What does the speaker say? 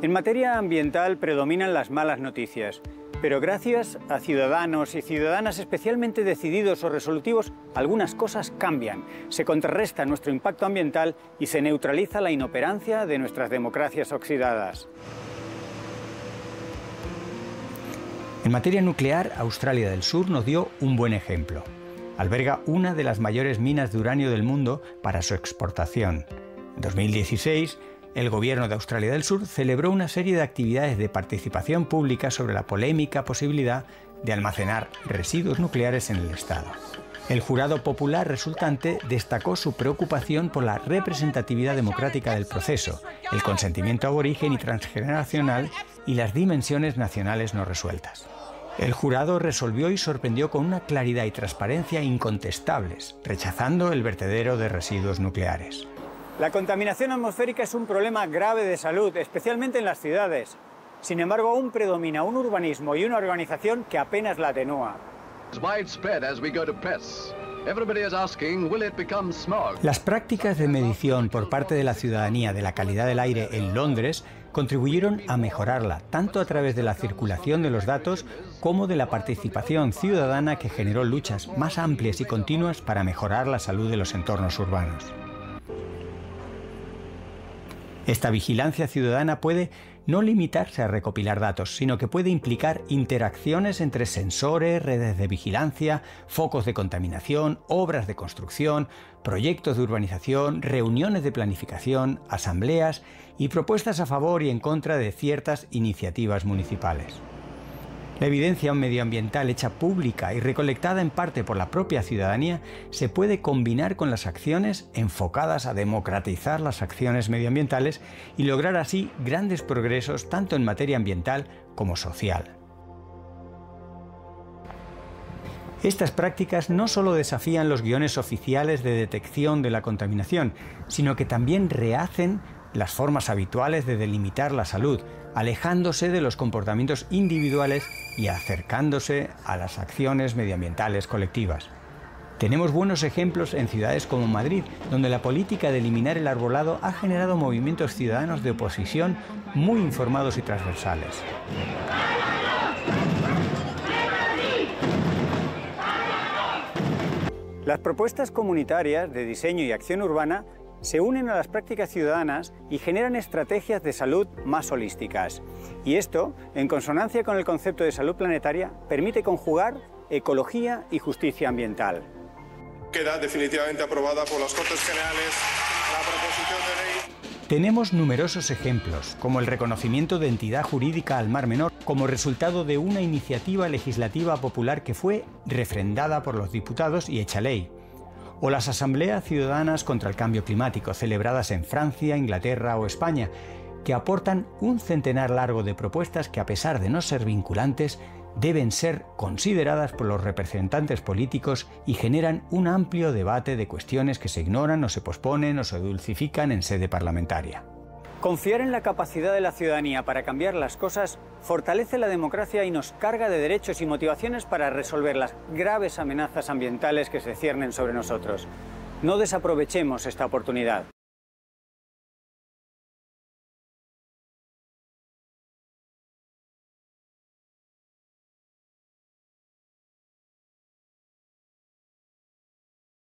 En materia ambiental predominan las malas noticias, pero gracias a ciudadanos y ciudadanas especialmente decididos o resolutivos, algunas cosas cambian. Se contrarresta nuestro impacto ambiental y se neutraliza la inoperancia de nuestras democracias oxidadas. En materia nuclear, Australia del Sur nos dio un buen ejemplo. Alberga una de las mayores minas de uranio del mundo para su exportación. En 2016, el gobierno de Australia del Sur celebró una serie de actividades de participación pública sobre la polémica posibilidad de almacenar residuos nucleares en el estado. El jurado popular resultante destacó su preocupación por la representatividad democrática del proceso, el consentimiento aborigen y transgeneracional y las dimensiones nacionales no resueltas. El jurado resolvió y sorprendió con una claridad y transparencia incontestables, rechazando el vertedero de residuos nucleares. La contaminación atmosférica es un problema grave de salud, especialmente en las ciudades. Sin embargo, aún predomina un urbanismo y una organización que apenas la atenúa. Las prácticas de medición por parte de la ciudadanía de la calidad del aire en Londres contribuyeron a mejorarla, tanto a través de la circulación de los datos como de la participación ciudadana que generó luchas más amplias y continuas para mejorar la salud de los entornos urbanos. Esta vigilancia ciudadana puede no limitarse a recopilar datos, sino que puede implicar interacciones entre sensores, redes de vigilancia, focos de contaminación, obras de construcción, proyectos de urbanización, reuniones de planificación, asambleas y propuestas a favor y en contra de ciertas iniciativas municipales. La evidencia medioambiental hecha pública y recolectada en parte por la propia ciudadanía se puede combinar con las acciones enfocadas a democratizar las acciones medioambientales y lograr así grandes progresos tanto en materia ambiental como social. Estas prácticas no solo desafían los guiones oficiales de detección de la contaminación, sino que también rehacen las formas habituales de delimitar la salud, alejándose de los comportamientos individuales y acercándose a las acciones medioambientales colectivas. Tenemos buenos ejemplos en ciudades como Madrid, donde la política de eliminar el arbolado ha generado movimientos ciudadanos de oposición muy informados y transversales. Las propuestas comunitarias de diseño y acción urbana se unen a las prácticas ciudadanas y generan estrategias de salud más holísticas. Y esto, en consonancia con el concepto de salud planetaria, permite conjugar ecología y justicia ambiental. Queda definitivamente aprobada por las Cortes Generales la proposición de ley. Tenemos numerosos ejemplos, como el reconocimiento de entidad jurídica al Mar Menor, como resultado de una iniciativa legislativa popular que fue refrendada por los diputados y hecha ley, o las asambleas ciudadanas contra el cambio climático, celebradas en Francia, Inglaterra o España, que aportan un centenar largo de propuestas que, a pesar de no ser vinculantes, deben ser consideradas por los representantes políticos y generan un amplio debate de cuestiones que se ignoran o se posponen o se dulcifican en sede parlamentaria. Confiar en la capacidad de la ciudadanía para cambiar las cosas fortalece la democracia y nos carga de derechos y motivaciones para resolver las graves amenazas ambientales que se ciernen sobre nosotros. No desaprovechemos esta oportunidad.